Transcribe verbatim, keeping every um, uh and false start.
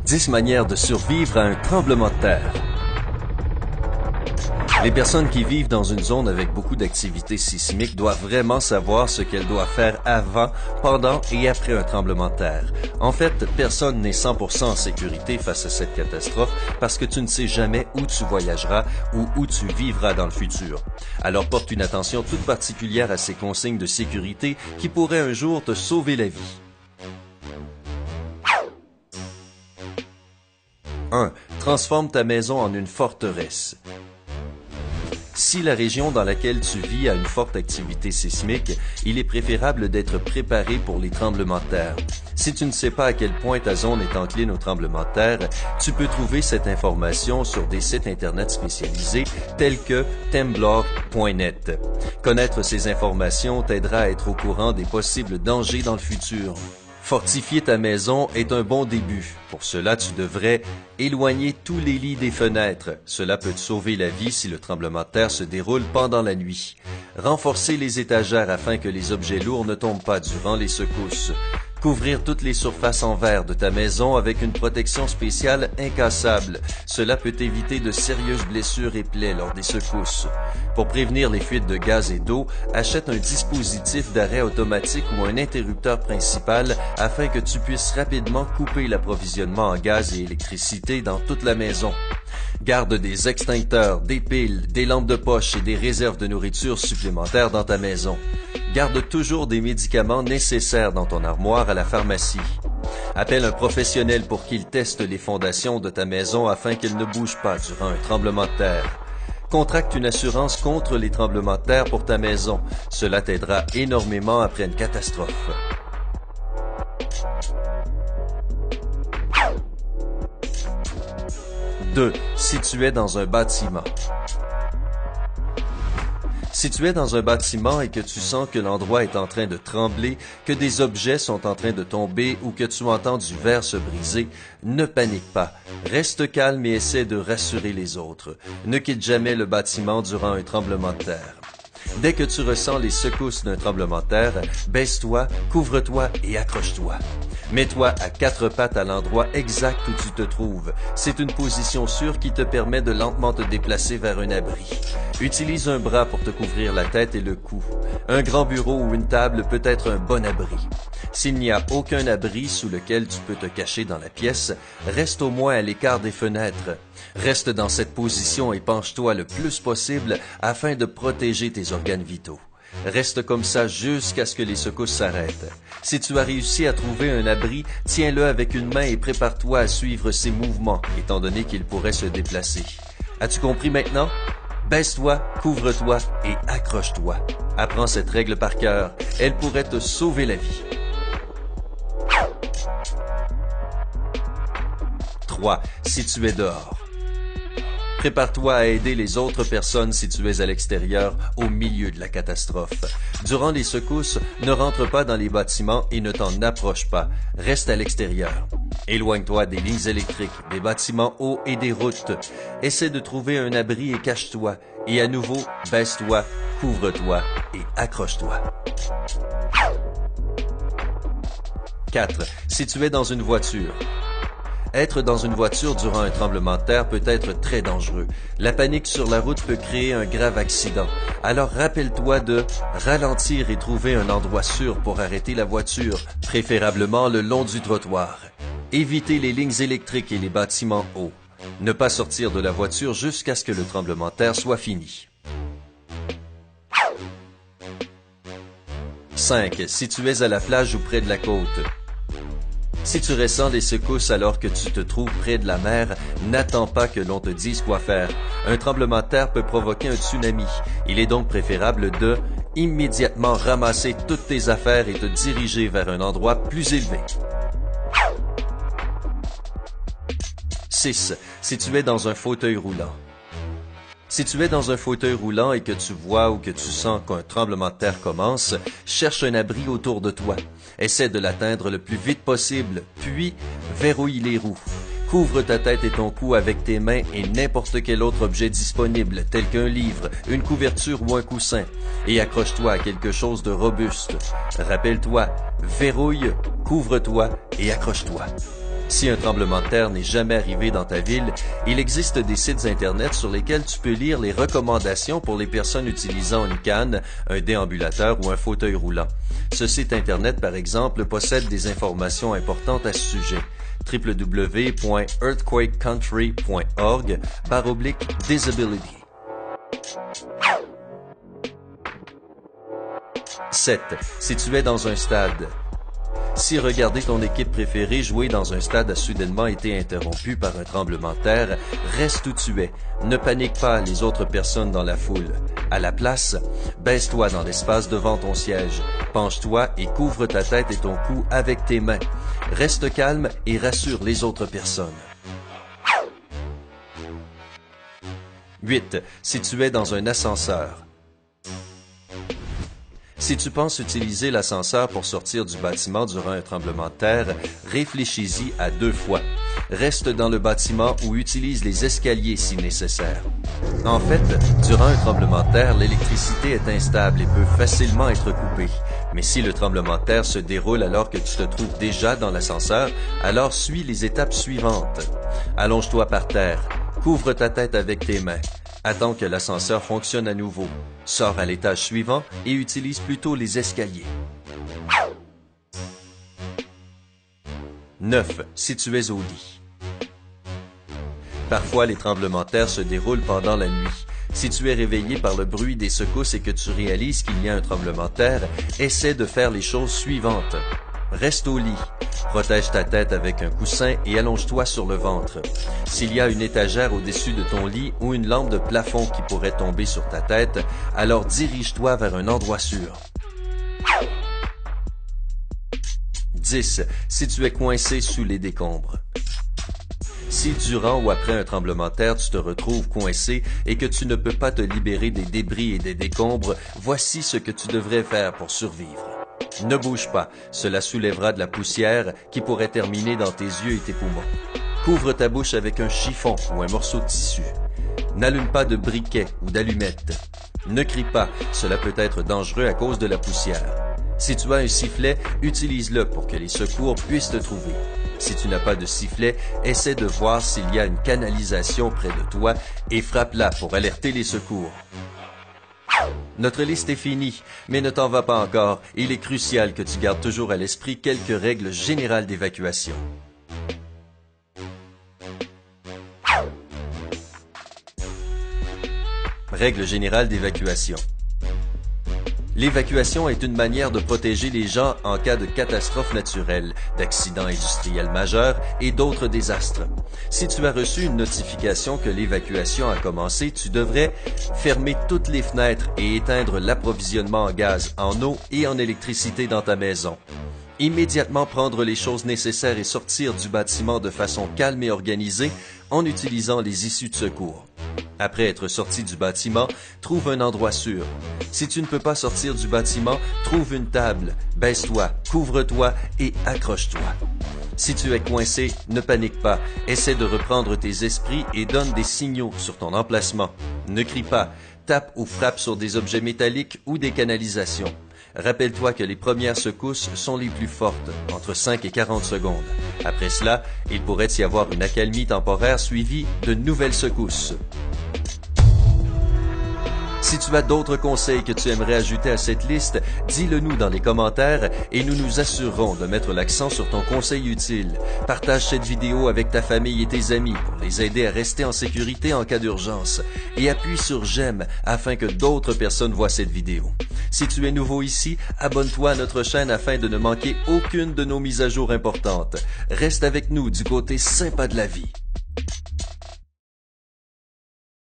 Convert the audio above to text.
dix manières de survivre à un tremblement de terre. Les personnes qui vivent dans une zone avec beaucoup d'activité sismique doivent vraiment savoir ce qu'elles doivent faire avant, pendant et après un tremblement de terre. En fait, personne n'est cent pour cent en sécurité face à cette catastrophe parce que tu ne sais jamais où tu voyageras ou où tu vivras dans le futur. Alors porte une attention toute particulière à ces consignes de sécurité qui pourraient un jour te sauver la vie. un. Transforme ta maison en une forteresse. Si la région dans laquelle tu vis a une forte activité sismique, il est préférable d'être préparé pour les tremblements de terre. Si tu ne sais pas à quel point ta zone est encline aux tremblements de terre, tu peux trouver cette information sur des sites internet spécialisés tels que temblor point net. Connaître ces informations t'aidera à être au courant des possibles dangers dans le futur. Fortifier ta maison est un bon début. Pour cela, tu devrais éloigner tous les lits des fenêtres. Cela peut te sauver la vie si le tremblement de terre se déroule pendant la nuit. Renforcer les étagères afin que les objets lourds ne tombent pas durant les secousses. Couvrir toutes les surfaces en verre de ta maison avec une protection spéciale incassable. Cela peut éviter de sérieuses blessures et plaies lors des secousses. Pour prévenir les fuites de gaz et d'eau, achète un dispositif d'arrêt automatique ou un interrupteur principal afin que tu puisses rapidement couper l'approvisionnement en gaz et électricité dans toute la maison. Garde des extincteurs, des piles, des lampes de poche et des réserves de nourriture supplémentaires dans ta maison. Garde toujours des médicaments nécessaires dans ton armoire à la pharmacie. Appelle un professionnel pour qu'il teste les fondations de ta maison afin qu'elles ne bougent pas durant un tremblement de terre. Contracte une assurance contre les tremblements de terre pour ta maison. Cela t'aidera énormément après une catastrophe. deux. Si tu es dans un bâtiment. Si tu es dans un bâtiment et que tu sens que l'endroit est en train de trembler, que des objets sont en train de tomber ou que tu entends du verre se briser, ne panique pas. Reste calme et essaie de rassurer les autres. Ne quitte jamais le bâtiment durant un tremblement de terre. Dès que tu ressens les secousses d'un tremblement de terre, baisse-toi, couvre-toi et accroche-toi. Mets-toi à quatre pattes à l'endroit exact où tu te trouves. C'est une position sûre qui te permet de lentement te déplacer vers un abri. Utilise un bras pour te couvrir la tête et le cou. Un grand bureau ou une table peut être un bon abri. S'il n'y a aucun abri sous lequel tu peux te cacher dans la pièce, reste au moins à l'écart des fenêtres. Reste dans cette position et penche-toi le plus possible afin de protéger tes organes vitaux. Reste comme ça jusqu'à ce que les secousses s'arrêtent. Si tu as réussi à trouver un abri, tiens-le avec une main et prépare-toi à suivre ses mouvements, étant donné qu'il pourrait se déplacer. As-tu compris maintenant? Baisse-toi, couvre-toi et accroche-toi. Apprends cette règle par cœur. Elle pourrait te sauver la vie. trois. Si tu es dehors. Prépare-toi à aider les autres personnes si tu es à l'extérieur, au milieu de la catastrophe. Durant les secousses, ne rentre pas dans les bâtiments et ne t'en approche pas. Reste à l'extérieur. Éloigne-toi des lignes électriques, des bâtiments hauts et des routes. Essaie de trouver un abri et cache-toi. Et à nouveau, baisse-toi, couvre-toi et accroche-toi. quatre. Si tu es dans une voiture. Être dans une voiture durant un tremblement de terre peut être très dangereux. La panique sur la route peut créer un grave accident. Alors rappelle-toi de ralentir et trouver un endroit sûr pour arrêter la voiture, préférablement le long du trottoir. Évitez les lignes électriques et les bâtiments hauts. Ne pas sortir de la voiture jusqu'à ce que le tremblement de terre soit fini. cinq. Si tu es à la plage ou près de la côte. Si tu ressens les secousses alors que tu te trouves près de la mer, n'attends pas que l'on te dise quoi faire. Un tremblement de terre peut provoquer un tsunami. Il est donc préférable de immédiatement ramasser toutes tes affaires et te diriger vers un endroit plus élevé. six. Si tu es dans un fauteuil roulant. Si tu es dans un fauteuil roulant et que tu vois ou que tu sens qu'un tremblement de terre commence, cherche un abri autour de toi. Essaie de l'atteindre le plus vite possible, puis verrouille les roues. Couvre ta tête et ton cou avec tes mains et n'importe quel autre objet disponible, tel qu'un livre, une couverture ou un coussin, et accroche-toi à quelque chose de robuste. Rappelle-toi, verrouille, couvre-toi et accroche-toi. Si un tremblement de terre n'est jamais arrivé dans ta ville, il existe des sites Internet sur lesquels tu peux lire les recommandations pour les personnes utilisant une canne, un déambulateur ou un fauteuil roulant. Ce site Internet, par exemple, possède des informations importantes à ce sujet. w w w point earthquake country point org barre oblique disability. sept. Si tu es dans un stade. Si regarder ton équipe préférée jouer dans un stade a soudainement été interrompu par un tremblement de terre, reste où tu es. Ne panique pas les autres personnes dans la foule. À la place, baisse-toi dans l'espace devant ton siège. Penche-toi et couvre ta tête et ton cou avec tes mains. Reste calme et rassure les autres personnes. huit. Si tu es dans un ascenseur. Si tu penses utiliser l'ascenseur pour sortir du bâtiment durant un tremblement de terre, réfléchis-y à deux fois. Reste dans le bâtiment ou utilise les escaliers si nécessaire. En fait, durant un tremblement de terre, l'électricité est instable et peut facilement être coupée. Mais si le tremblement de terre se déroule alors que tu te trouves déjà dans l'ascenseur, alors suis les étapes suivantes. Allonge-toi par terre. Couvre ta tête avec tes mains. Attends que l'ascenseur fonctionne à nouveau. Sors à l'étage suivant et utilise plutôt les escaliers. neuf. Si tu es au lit. Parfois, les tremblements de terre se déroulent pendant la nuit. Si tu es réveillé par le bruit des secousses et que tu réalises qu'il y a un tremblement de terre, essaie de faire les choses suivantes. Reste au lit. Protège ta tête avec un coussin et allonge-toi sur le ventre. S'il y a une étagère au-dessus de ton lit ou une lampe de plafond qui pourrait tomber sur ta tête, alors dirige-toi vers un endroit sûr. dix. Si tu es coincé sous les décombres. Si durant ou après un tremblement de terre, tu te retrouves coincé et que tu ne peux pas te libérer des débris et des décombres, voici ce que tu devrais faire pour survivre. Ne bouge pas, cela soulèvera de la poussière qui pourrait terminer dans tes yeux et tes poumons. Couvre ta bouche avec un chiffon ou un morceau de tissu. N'allume pas de briquet ou d'allumette. Ne crie pas, cela peut être dangereux à cause de la poussière. Si tu as un sifflet, utilise-le pour que les secours puissent te trouver. Si tu n'as pas de sifflet, essaie de voir s'il y a une canalisation près de toi et frappe-la pour alerter les secours. Notre liste est finie, mais ne t'en va pas encore. Il est crucial que tu gardes toujours à l'esprit quelques règles générales d'évacuation. Règles générales d'évacuation. L'évacuation est une manière de protéger les gens en cas de catastrophe naturelle, d'accidents industriels majeurs et d'autres désastres. Si tu as reçu une notification que l'évacuation a commencé, tu devrais fermer toutes les fenêtres et éteindre l'approvisionnement en gaz, en eau et en électricité dans ta maison. Immédiatement prendre les choses nécessaires et sortir du bâtiment de façon calme et organisée en utilisant les issues de secours. Après être sorti du bâtiment, trouve un endroit sûr. Si tu ne peux pas sortir du bâtiment, trouve une table, baisse-toi, couvre-toi et accroche-toi. Si tu es coincé, ne panique pas, essaie de reprendre tes esprits et donne des signaux sur ton emplacement. Ne crie pas, tape ou frappe sur des objets métalliques ou des canalisations. Rappelle-toi que les premières secousses sont les plus fortes, entre cinq et quarante secondes. Après cela, il pourrait y avoir une accalmie temporaire suivie de nouvelles secousses. Si tu as d'autres conseils que tu aimerais ajouter à cette liste, dis-le nous dans les commentaires et nous nous assurerons de mettre l'accent sur ton conseil utile. Partage cette vidéo avec ta famille et tes amis pour les aider à rester en sécurité en cas d'urgence. Et appuie sur j'aime afin que d'autres personnes voient cette vidéo. Si tu es nouveau ici, abonne-toi à notre chaîne afin de ne manquer aucune de nos mises à jour importantes. Reste avec nous du côté sympa de la vie.